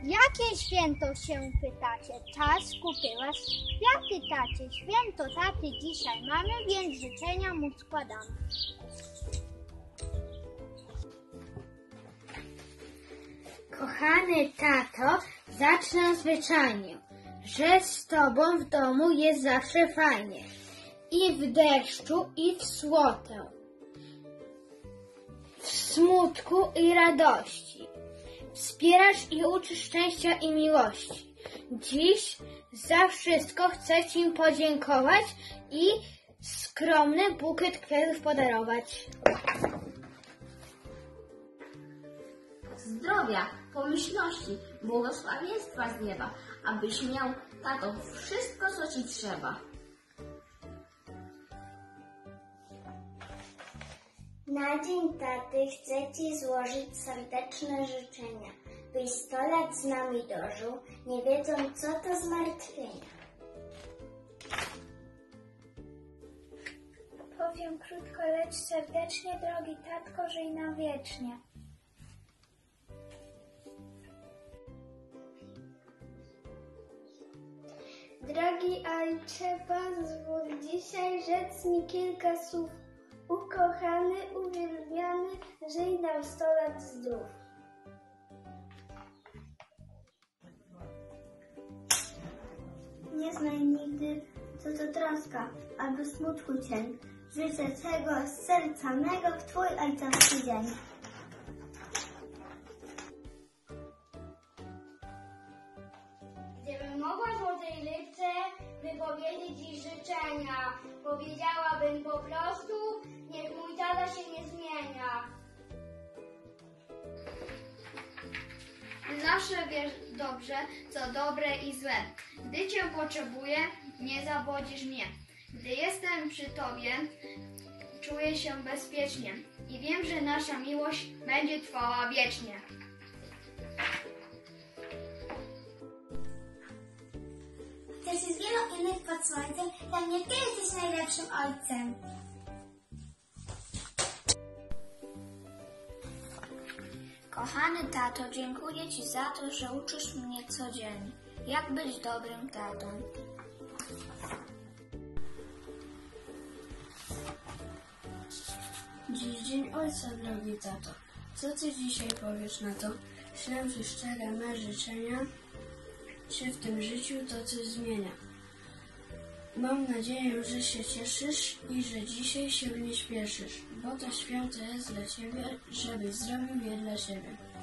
Jakie święto się pytacie? Czas kupyłaś? Jakie tacie? Święto taty dzisiaj mamy, więc życzenia mu składamy. Kochany tato, zacznę zwyczajnie, że z tobą w domu jest zawsze fajnie. I w deszczu, i w słotę. W smutku i radości. Wspierasz i uczysz szczęścia i miłości. Dziś za wszystko chcę ci podziękować i skromny bukiet kwiatów podarować. Zdrowia, pomyślności, błogosławieństwa z nieba, abyś miał, tato, wszystko, co ci trzeba. Na dzień taty chcę ci złożyć serdeczne życzenia, byś 100 lat z nami dożył, nie wiedząc co to zmartwienia. Powiem krótko, lecz serdecznie, drogi tatko, żyj nam wiecznie. Drogi ojcze, pozwól dzisiaj rzec mi kilka słów. Ukochany, uwielbiany, żyj nam 100 lat zdrów. Nie znaj nigdy, co to troska, albo smutku cień. Życzę tego z serca mego w twój ojcowski dzień. Gdybym mogła złotej rybce wypowiedzieć dziś życzenia, powiedziałabym po prostu, niech mój tata się nie zmienia. Zawsze wiesz dobrze, co dobre i złe. Gdy cię potrzebuję, nie zawodzisz mnie. Gdy jestem przy tobie, czuję się bezpiecznie i wiem, że nasza miłość będzie trwała wiecznie. Też jest wielu innych pod słońcem, dla mnie ty jesteś najlepszym ojcem. Kochany tato, dziękuję ci za to, że uczysz mnie codziennie, jak być dobrym tatą. Dziś dzień ojca, drogi tato. Co ty dzisiaj powiesz na to? Ślę ci szczere me życzenia, czy w tym życiu to coś zmienia. Mam nadzieję, że się cieszysz i że dzisiaj się nie śpieszysz, bo to święto jest dla ciebie, żebyś zrobił je dla siebie.